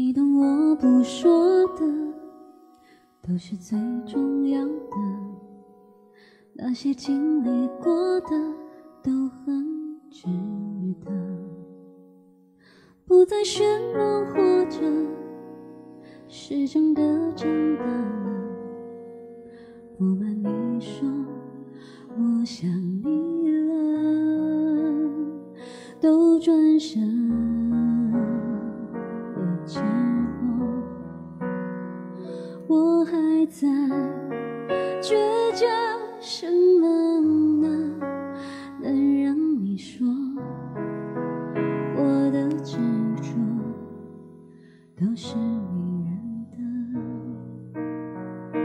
你懂我不说的，都是最重要的。那些经历过的，都很值得。不再喧闹，或者是真的长大了。不瞒你说，我想你了，都转身了之后，我还在倔强什么呢？能让你说我的执着都是迷人的？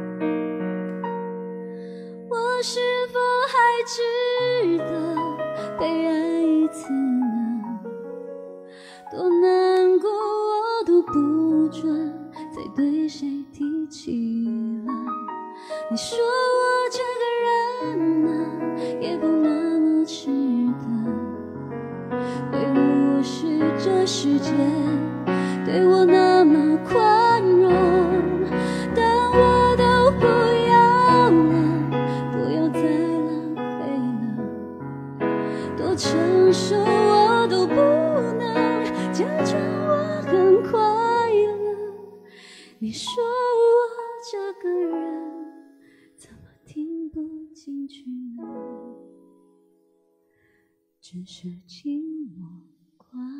我是否还值得被爱一次呢？多难过我都不准再对谁提起了。你说我这个人啊，也不那么值得。对我是这世界对我那么宽容，但我都不要了，不要再浪费了。多成熟我都不能假装我很快乐。你说我这个人怎么听不进去呢？只是寂寞快乐。